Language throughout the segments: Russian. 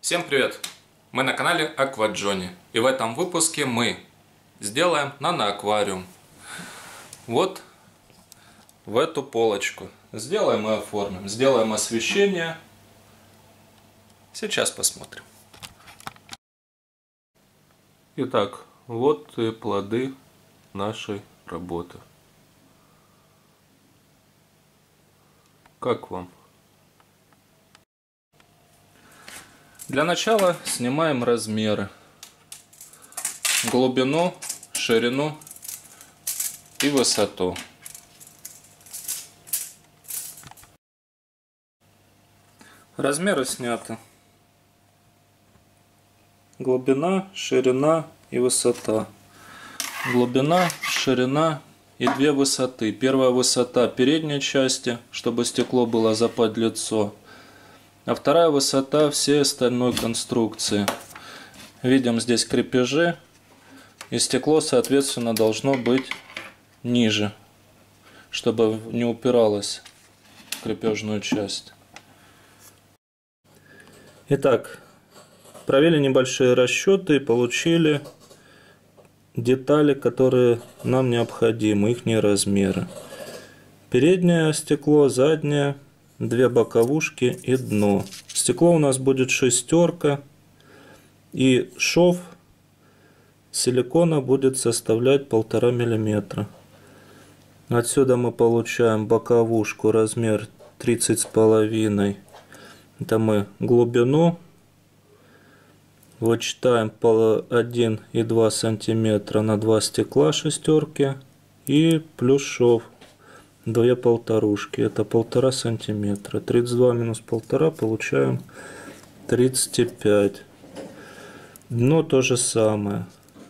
Всем привет! Мы на канале Акваджони, и в этом выпуске мы сделаем наноаквариум. Вот в эту полочку сделаем и оформим, сделаем освещение. Сейчас посмотрим. Итак, вот и плоды нашей работы. Как вам? Для начала снимаем размеры, глубину, ширину и высоту. Размеры сняты. Глубина, ширина и высота. Глубина, ширина и две высоты. Первая высота передней части, чтобы стекло было заподлицо. А вторая высота всей остальной конструкции. Видим здесь крепежи, и стекло, соответственно, должно быть ниже, чтобы не упиралось в крепежную часть. Итак, провели небольшие расчеты и получили детали, которые нам необходимы, их размеры. Переднее стекло, заднее, две боковушки и дно. Стекло у нас будет шестерка, и шов силикона будет составлять 1,5 мм. Отсюда мы получаем боковушку размер 30,5. Это мы глубину вычитаем по 1,2 см на 2 стекла шестерки и плюс шов. Две полторушки, это 1,5 сантиметра. 32 минус 1,5 получаем 35. Дно то же самое.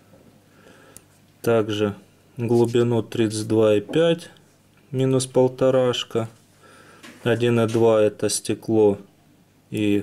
Также глубину 32,5 минус 1,5. 1,2 это стекло и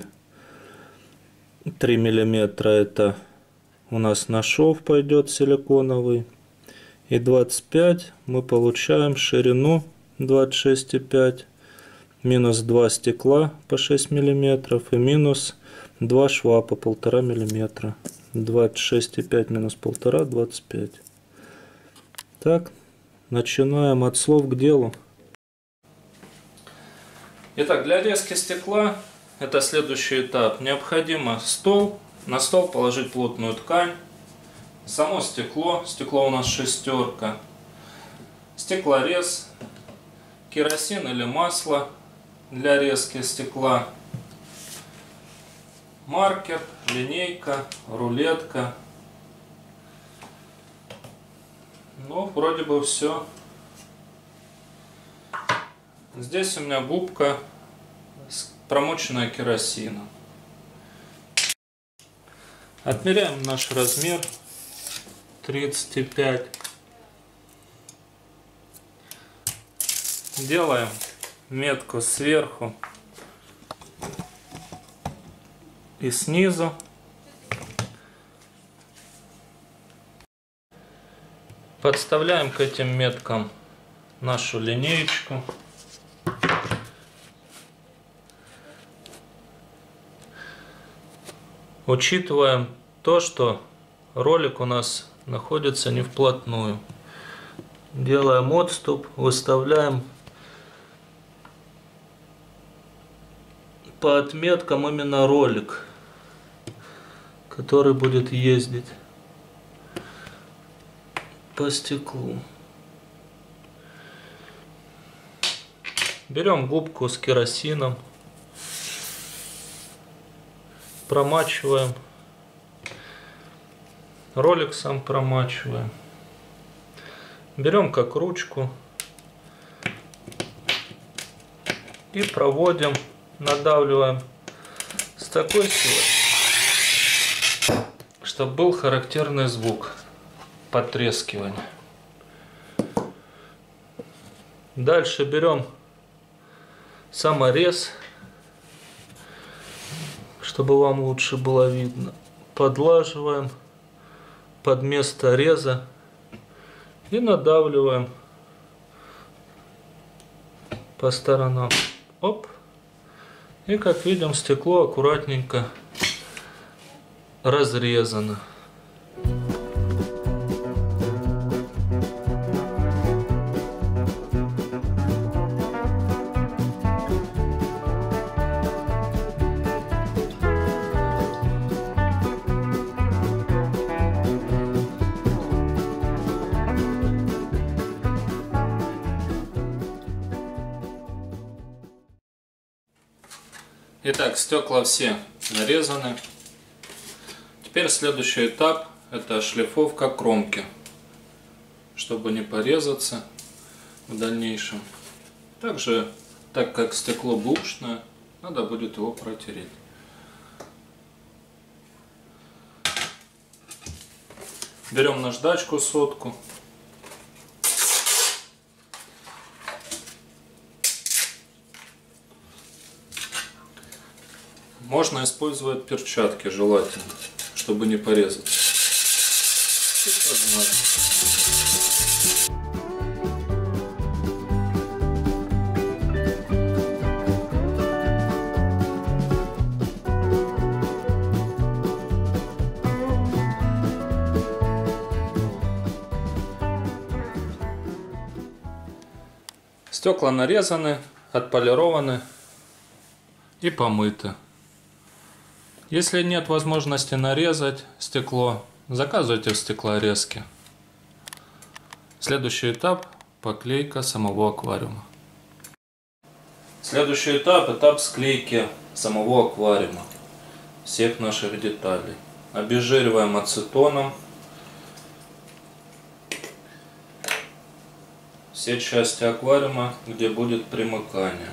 3 миллиметра это у нас на шов пойдет силиконовый. И 25 мы получаем ширину 26,5, минус 2 стекла по 6 мм и минус 2 шва по 1,5 мм. 26,5 минус 1,5, 25. Так, начинаем от слов к делу. Итак, для резки стекла, это следующий этап. Необходимо стол, на стол положить плотную ткань. Само стекло у нас шестерка, стеклорез, керосин или масло для резки стекла, маркер, линейка, рулетка. Ну, вроде бы все. Здесь у меня губка промоченная керосином. Отмеряем наш размер. 35. Делаем метку сверху и снизу. Подставляем к этим меткам нашу линеечку. Учитываем то, что ролик у нас находится не вплотную. Делаем отступ, выставляем по отметкам именно ролик, который будет ездить по стеклу. Берем губку с керосином, промачиваем. Ролик сам промачиваем. Берем как ручку и проводим, надавливаем с такой силой, чтобы был характерный звук потрескивания. Дальше берем саморез, чтобы вам лучше было видно. Подлаживаем под место реза и надавливаем по сторонам. Оп. И как видим, стекло аккуратненько разрезано. Итак, стекла все нарезаны. Теперь следующий этап — это шлифовка кромки, чтобы не порезаться в дальнейшем. Также, так как стекло бэушное, надо будет его протереть. Берем наждачку сотку. Можно использовать перчатки, желательно, чтобы не порезать. Стекла нарезаны, отполированы и помыты. Если нет возможности нарезать стекло, заказывайте в стеклорезке. Следующий этап — поклейка самого аквариума. Следующий этап — этап склейки самого аквариума, всех наших деталей. Обезжириваем ацетоном все части аквариума, где будет примыкание.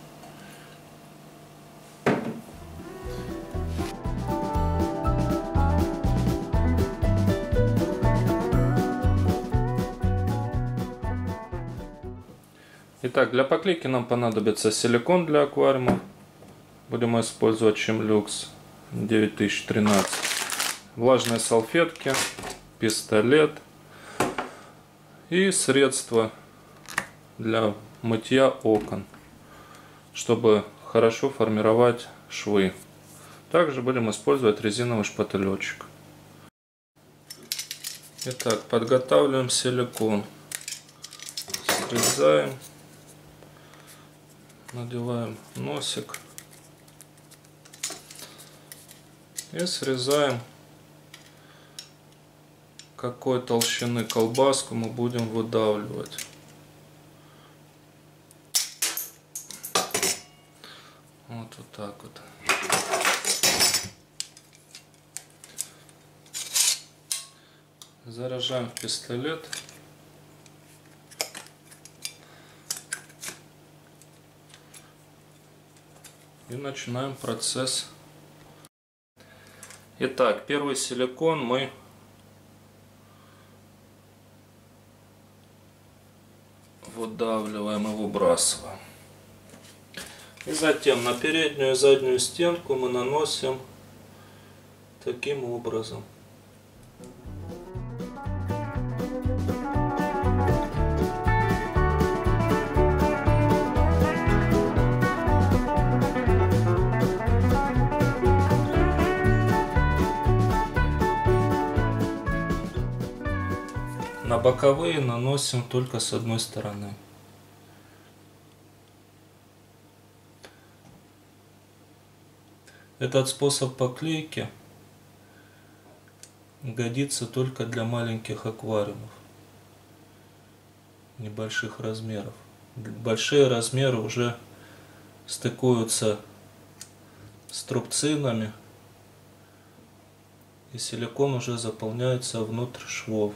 Итак, для поклейки нам понадобится силикон для аквариума. Будем использовать Chemlux 9013. Влажные салфетки, пистолет и средство для мытья окон, чтобы хорошо формировать швы. Также будем использовать резиновый шпателечек. Итак, подготавливаем силикон. Срезаем. Надеваем носик и срезаем, какой толщины колбаску мы будем выдавливать. Вот так вот. Заряжаем в пистолет. И начинаем процесс. Итак, первый силикон мы выдавливаем и выбрасываем. И затем на переднюю и заднюю стенку мы наносим таким образом. На боковые наносим только с одной стороны. Этот способ поклейки годится только для маленьких аквариумов, небольших размеров. Большие размеры уже стыкуются с трубцинами, и силикон уже заполняется внутрь швов.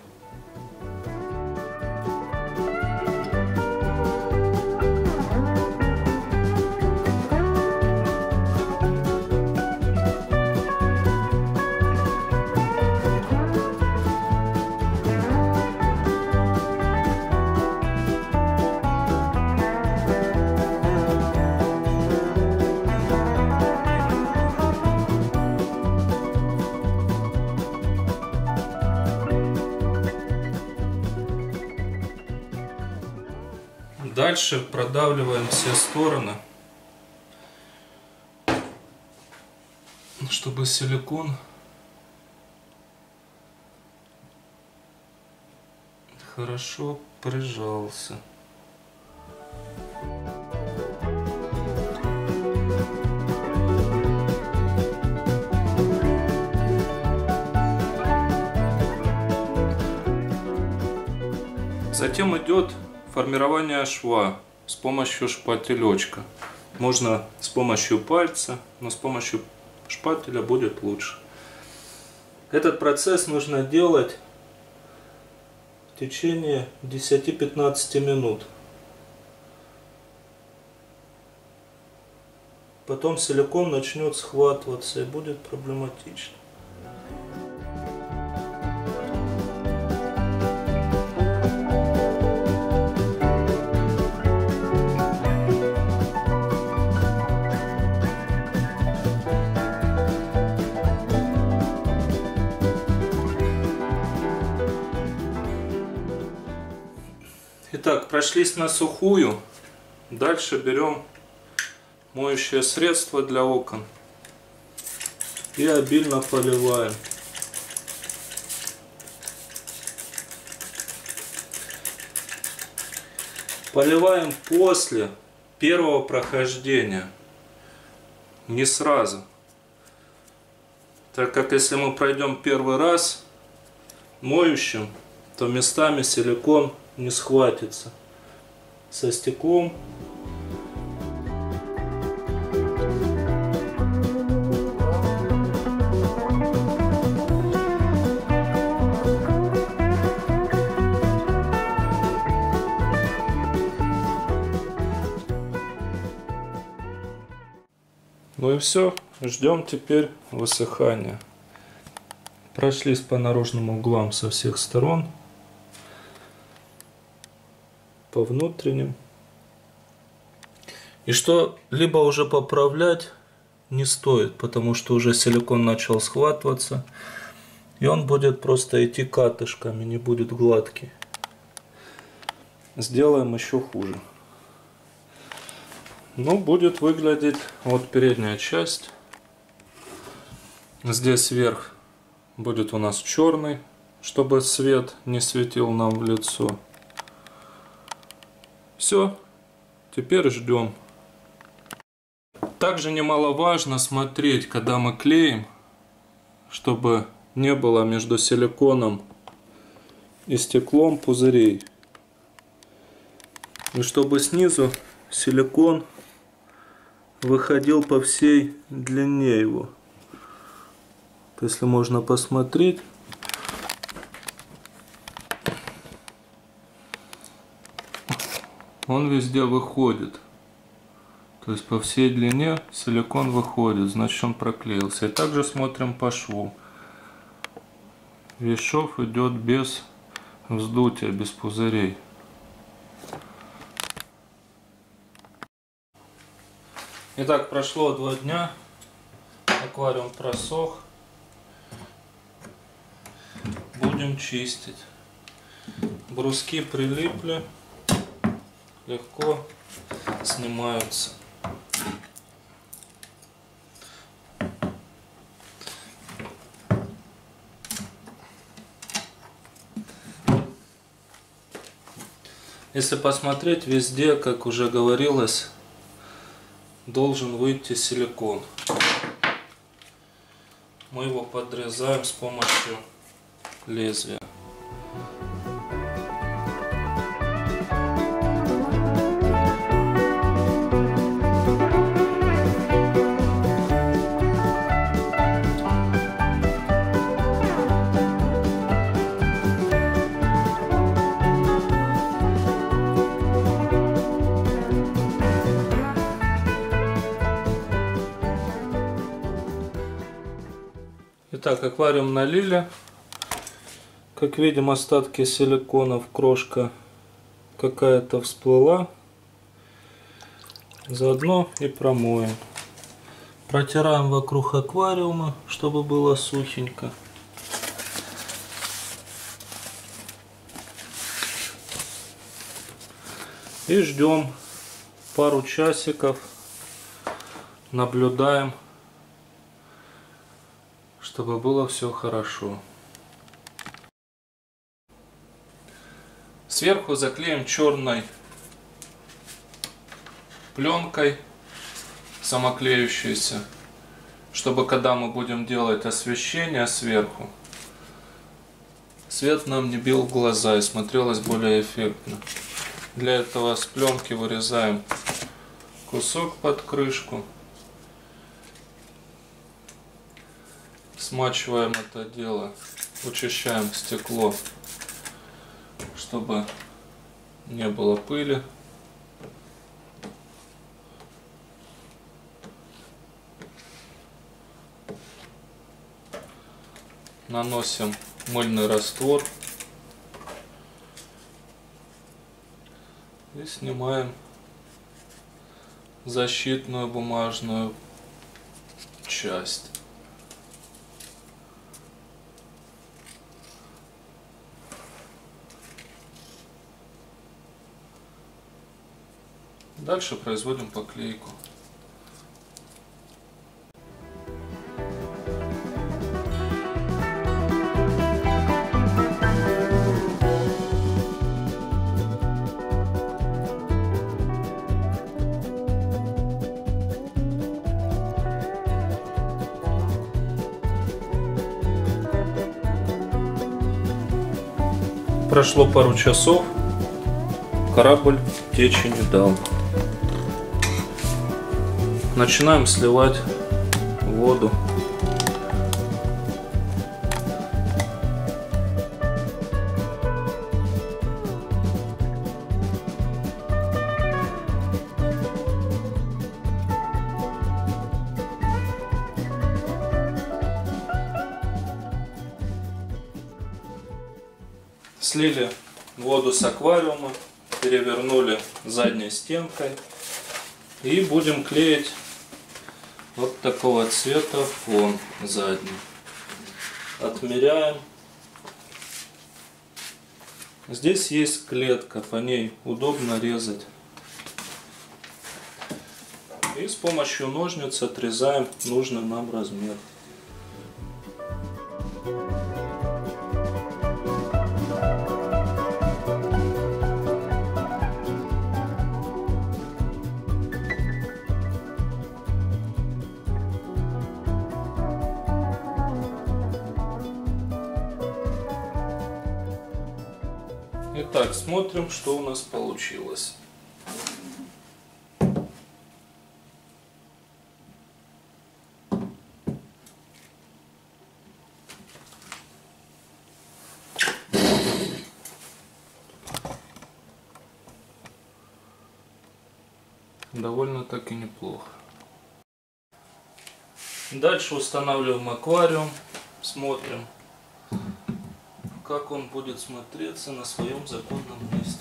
Дальше продавливаем все стороны, чтобы силикон хорошо прижался. Затем идет формирование шва с помощью шпателечка. Можно с помощью пальца, но с помощью шпателя будет лучше. Этот процесс нужно делать в течение 10-15 минут. Потом силикон начнет схватываться и будет проблематично. Итак, прошлись на сухую. Дальше берем моющее средство для окон и обильно поливаем. Поливаем после первого прохождения, не сразу. Так как если мы пройдем первый раз моющим, то местами силикон не схватится со стеклом. Ну и все, ждем теперь высыхания. Прошлись по наружным углам со всех сторон, по внутренним. И что-либо уже поправлять не стоит, потому что уже силикон начал схватываться, и он будет просто идти катышками, не будет гладкий. Сделаем еще хуже. Ну, будет выглядеть вот передняя часть. Здесь вверх будет у нас черный, чтобы свет не светил нам в лицо. Все, теперь ждем. Также немаловажно смотреть, когда мы клеим, чтобы не было между силиконом и стеклом пузырей. И чтобы снизу силикон выходил по всей длине его. Если можно посмотреть, он везде выходит. То есть по всей длине силикон выходит, значит он проклеился. И также смотрим по шву. Весь шов идет без вздутия, без пузырей. Итак, прошло 2 дня, аквариум просох, будем чистить. Бруски прилипли, легко снимаются. Если посмотреть, везде, как уже говорилось, должен выйти силикон. Мы его подрезаем с помощью лезвия. Итак, аквариум налили. Как видим, остатки силиконов, крошка какая-то всплыла. Заодно и промоем. Протираем вокруг аквариума, чтобы было сухенько. И ждем пару часиков. Наблюдаем, чтобы было все хорошо. Сверху заклеим черной пленкой самоклеющейся, чтобы когда мы будем делать освещение сверху, свет нам не бил в глаза и смотрелось более эффектно. Для этого с пленки вырезаем кусок под крышку, смачиваем это дело, вычищаем стекло, чтобы не было пыли. Наносим мыльный раствор и снимаем защитную бумажную часть. Дальше производим поклейку. Прошло пару часов, корабль течи не дал. Начинаем сливать воду. Слили воду с аквариума, перевернули задней стенкой и будем клеить вот такого цвета фон задний. Отмеряем. Здесь есть клетка, по ней удобно резать. И с помощью ножниц отрезаем нужный нам размер. Итак, смотрим, что у нас получилось. Довольно-таки неплохо. Дальше устанавливаем аквариум, смотрим, как он будет смотреться на своем законном месте.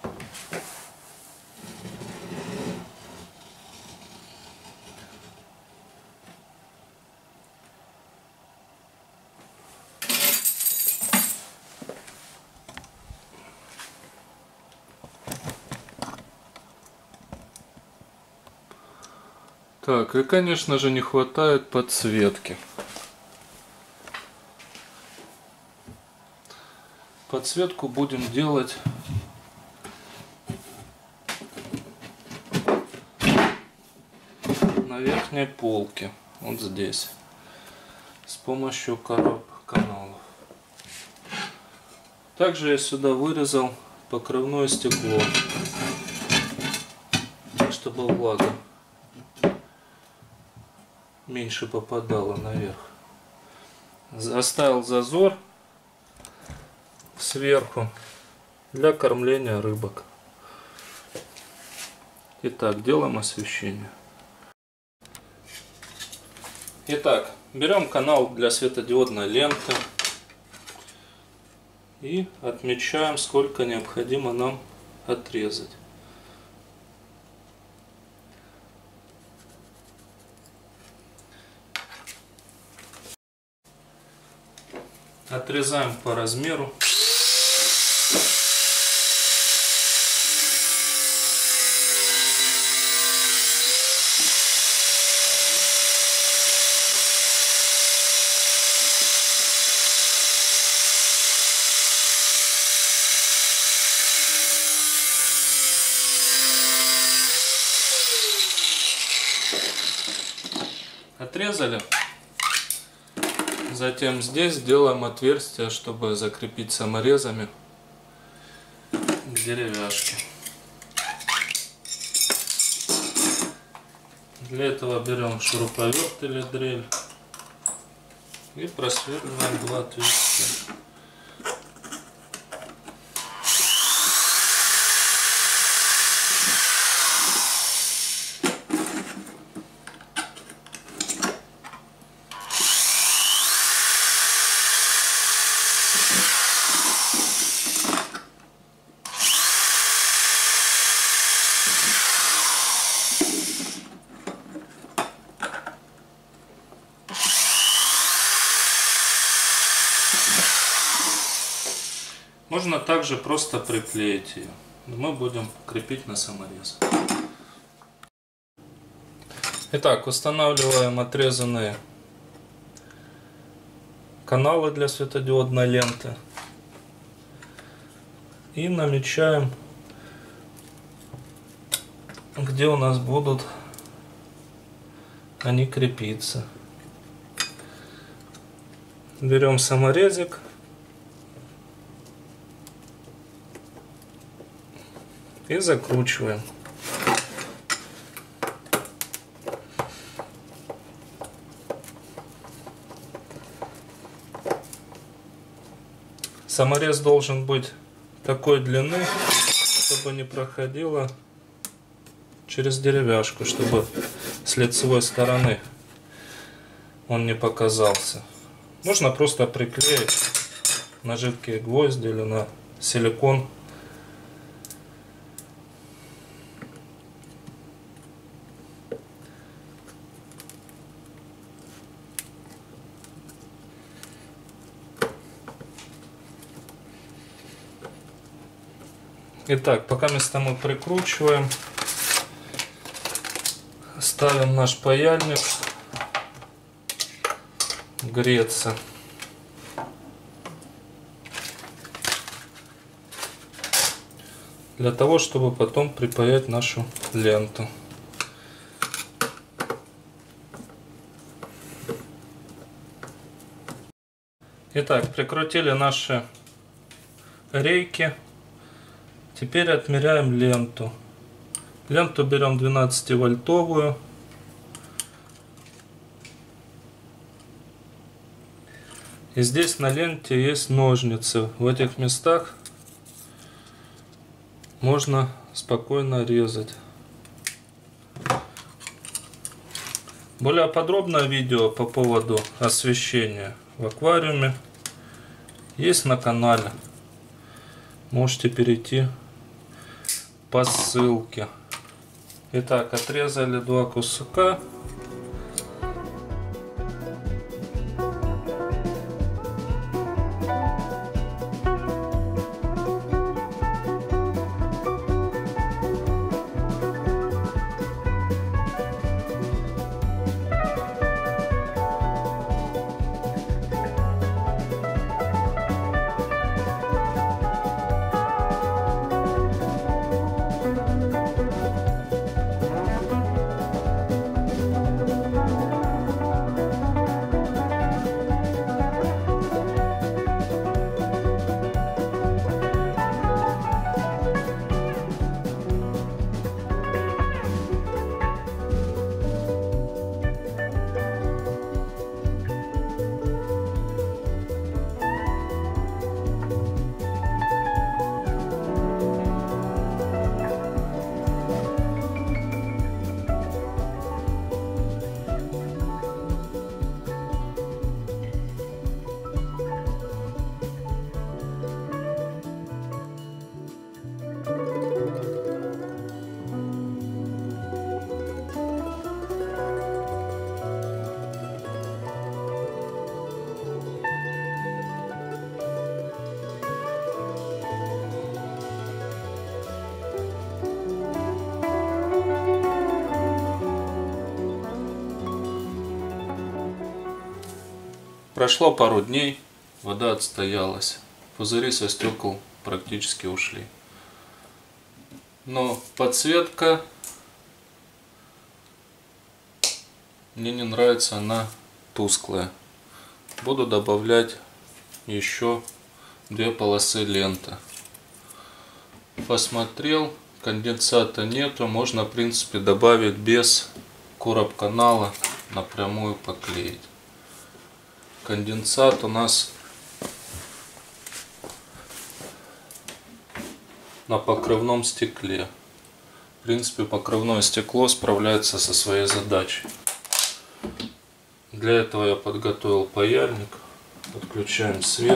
Так, и конечно же не хватает подсветки. Подсветку будем делать на верхней полке, вот здесь, с помощью каналов. Также я сюда вырезал покрывное стекло, чтобы влага меньше попадала наверх. Оставил зазор сверху для кормления рыбок. Итак, делаем освещение. Итак, берем канал для светодиодной ленты и отмечаем, сколько необходимо нам отрезать. Отрезаем по размеру. отрезали. Затем здесь делаем отверстие, чтобы закрепить саморезами к деревяшке. Для этого берем шуруповерт или дрель и просверливаем 2 отверстия. Можно также просто приклеить ее, но мы будем крепить на саморез. Итак, устанавливаем отрезанные каналы для светодиодной ленты и намечаем, где у нас будут они крепиться. Берем саморезик и закручиваем. Саморез должен быть такой длины, чтобы не проходило через деревяшку, чтобы с лицевой стороны он не показался. Можно просто приклеить на жидкие гвозди или на силикон. Итак, пока мы прикручиваем, ставим наш паяльник греться. Для того, чтобы потом припаять нашу ленту. Итак, прикрутили наши рейки. Теперь отмеряем ленту. Ленту берем 12-вольтовую. И здесь на ленте есть ножницы. В этих местах можно спокойно резать. Более подробное видео по поводу освещения в аквариуме есть на канале. Можете перейти по ссылке. Итак, отрезали 2 куска. Прошло пару дней, вода отстоялась, пузыри со стекол практически ушли. Но подсветка Мне не нравится, она тусклая. Буду добавлять еще 2 полосы ленты. Посмотрел, конденсата нету, можно в принципе добавить без короб канала, напрямую поклеить. Конденсат у нас на покрывном стекле. В принципе, покрывное стекло справляется со своей задачей. Для этого я подготовил паяльник. Отключаем свет.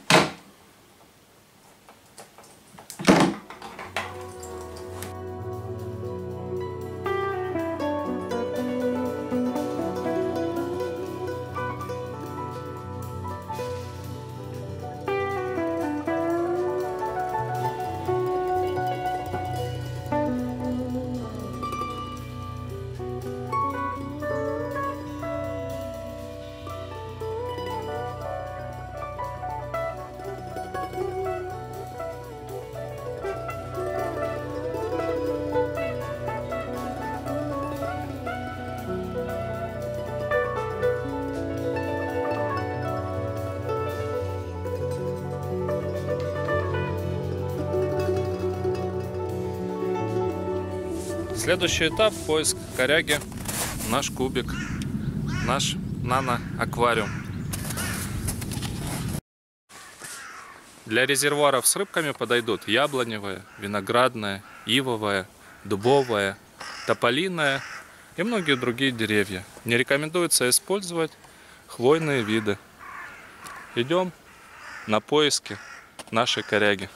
Следующий этап — поиск коряги в наш кубик, наш нано-аквариум. Для резервуаров с рыбками подойдут яблоневое, виноградное, ивовое, дубовое, тополиное и многие другие деревья. Не рекомендуется использовать хвойные виды. Идем на поиски нашей коряги.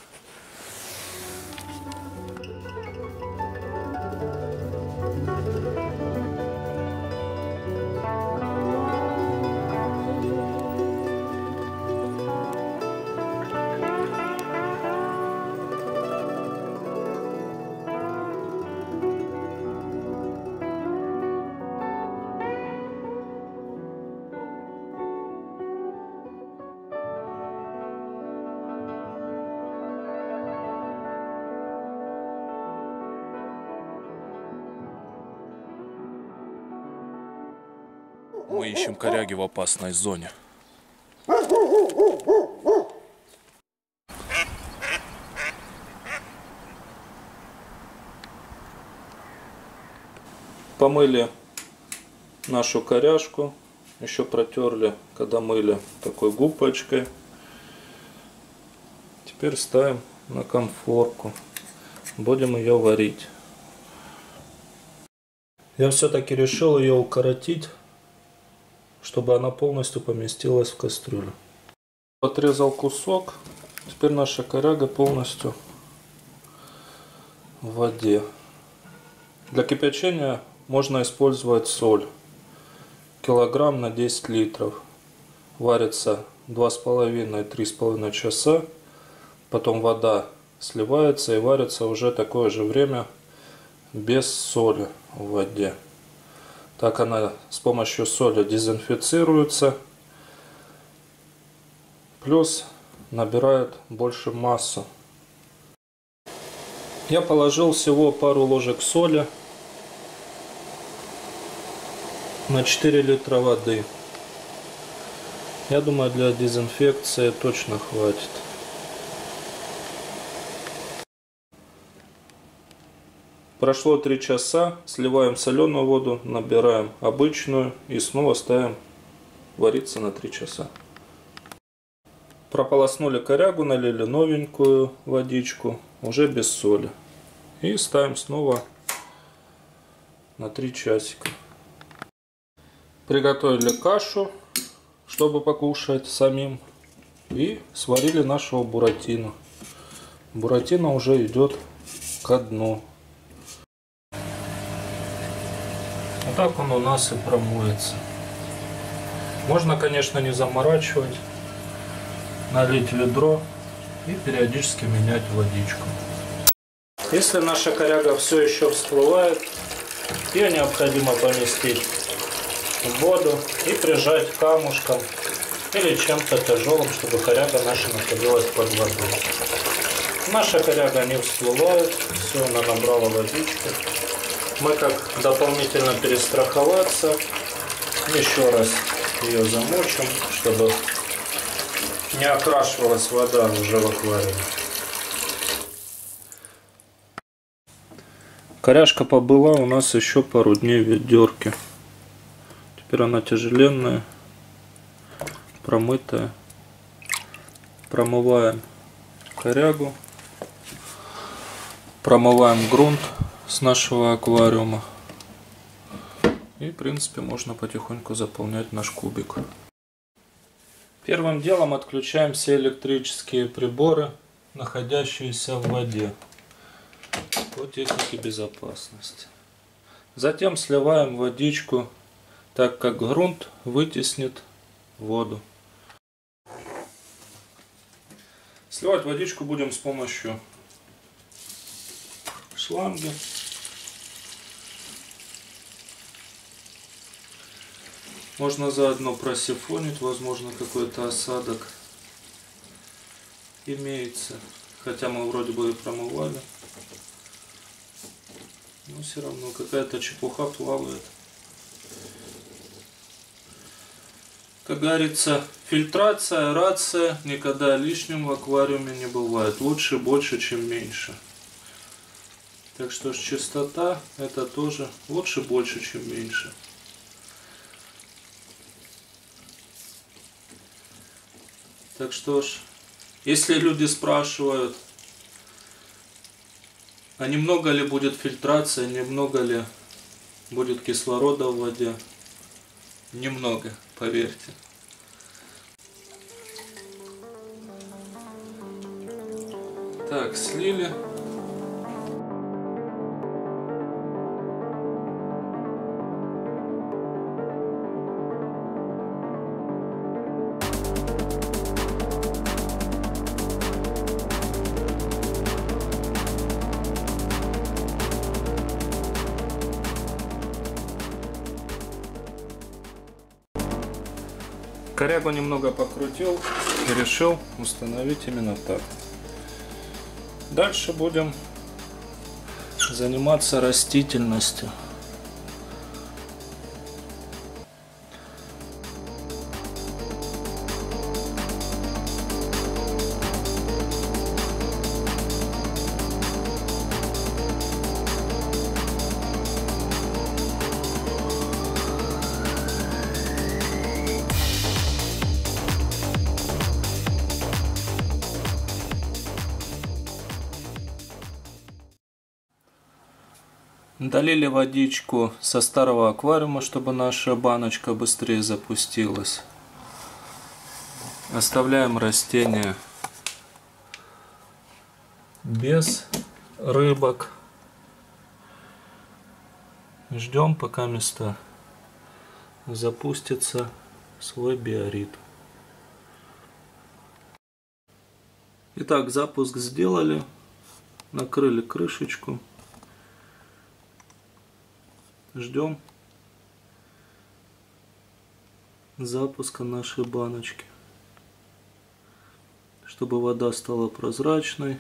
Мы ищем коряги в опасной зоне. Помыли нашу коряжку, еще протерли, когда мыли, такой губочкой. Теперь ставим на конфорку. Будем ее варить. Я все-таки решил ее укоротить, чтобы она полностью поместилась в кастрюлю. Отрезал кусок. Теперь наша коряга полностью в воде. Для кипячения можно использовать соль. Килограмм на 10 литров. Варится 2,5-3,5 часа. Потом вода сливается и варится уже такое же время без соли в воде. Так она с помощью соли дезинфицируется, плюс набирает больше массу. Я положил всего пару ложек соли на 4 литра воды. Я думаю, для дезинфекции точно хватит. Прошло 3 часа, сливаем соленую воду, набираем обычную и снова ставим вариться на 3 часа. Прополоснули корягу, налили новенькую водичку, уже без соли. И ставим снова на 3 часика. Приготовили кашу, чтобы покушать самим. И сварили нашего буратино. Буратино уже идет ко дну. Вот так он у нас и промоется. Можно, конечно, не заморачивать, налить ведро и периодически менять водичку. Если наша коряга все еще всплывает, ее необходимо поместить в воду и прижать камушком или чем-то тяжелым, чтобы коряга наша находилась под водой. Наша коряга не всплывает, все, она набрала водички. Мы как дополнительно перестраховаться Еще раз ее замочим, чтобы не окрашивалась вода уже в аквариуме. Коряшка побыла у нас еще пару дней в ведерке. Теперь она тяжеленная, промытая. Промываем корягу, промываем грунт с нашего аквариума. И в принципе можно потихоньку заполнять наш кубик. Первым делом отключаем все электрические приборы, находящиеся в воде, по технике безопасности. Затем сливаем водичку, так как грунт вытеснит воду. Сливать водичку будем с помощью шланги. Можно заодно просифонить, возможно какой-то осадок имеется. Хотя мы вроде бы и промывали. Но все равно какая-то чепуха плавает. Как говорится, фильтрация, аэрация никогда лишним в аквариуме не бывает. Лучше больше, чем меньше. Так что чистота это тоже лучше больше, чем меньше. Так что ж, если люди спрашивают, а немного ли будет фильтрация, немного ли будет кислорода в воде, немного, поверьте. Так, слили. Корягу немного покрутил и решил установить именно так. Дальше будем заниматься растительностью. Долили водичку со старого аквариума, чтобы наша баночка быстрее запустилась. Оставляем растения без рыбок. Ждем, пока место запустится свой биоритм. Итак, запуск сделали. Накрыли крышечку. Ждем запуска нашей баночки, чтобы вода стала прозрачной.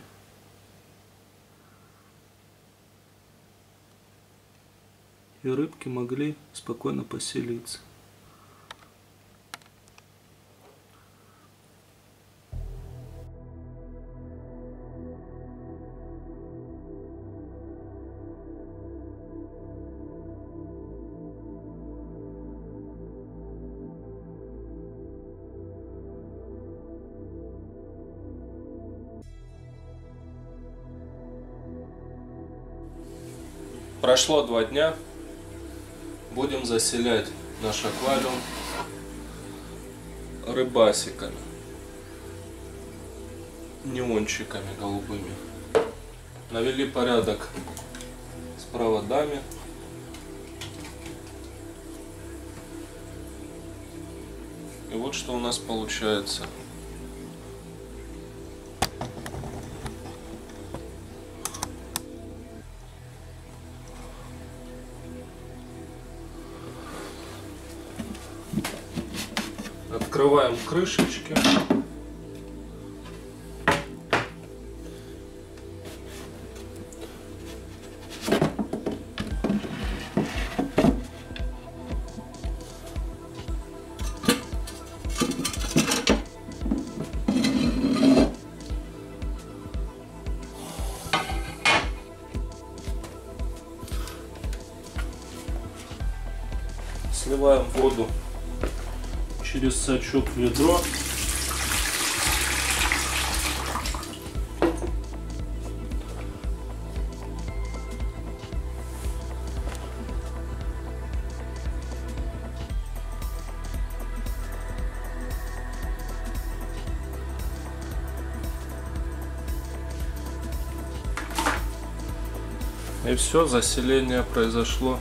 И рыбки могли спокойно поселиться. Прошло 2 дня. Будем заселять наш аквариум рыбасиками, неончиками голубыми. Навели порядок с проводами. И вот что у нас получается. Открываем крышечки. Сливаем воду через сачок в ведро. И все, заселение произошло.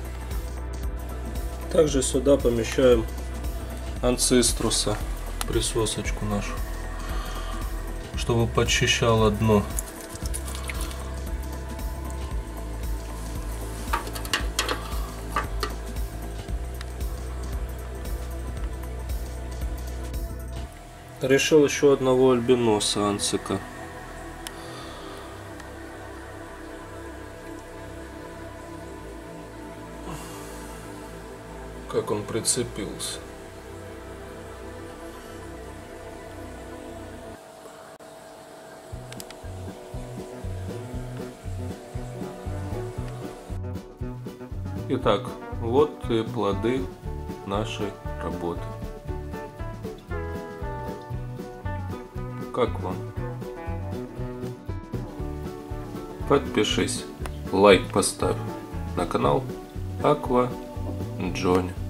Также сюда помещаем анциструса, присосочку нашу, чтобы подчищало дно. Решил еще одного альбиноса анцика. Как он прицепился. Итак, вот и плоды нашей работы. Как вам? Подпишись, лайк поставь на канал Аква Джонни.